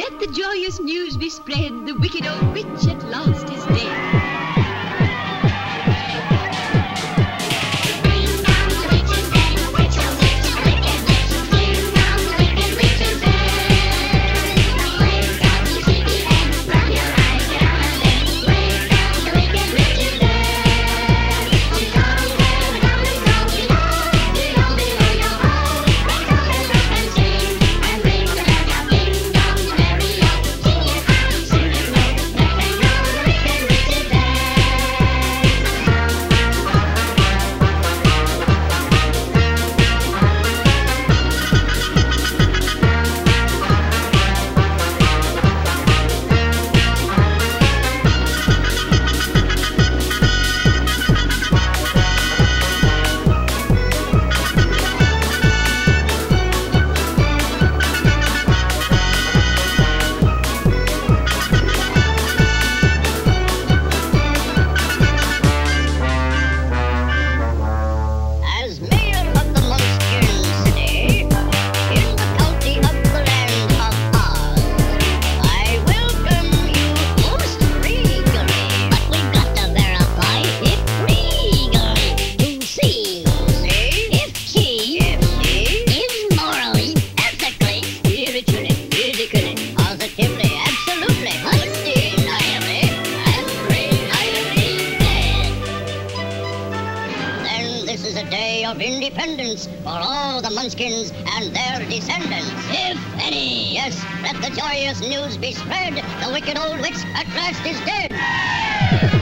Let the joyous news be spread, the wicked old witch at last is dead. This is a day of independence for all the Munchkins and their descendants, if any. Yes, let the joyous news be spread. The wicked old witch at last is dead.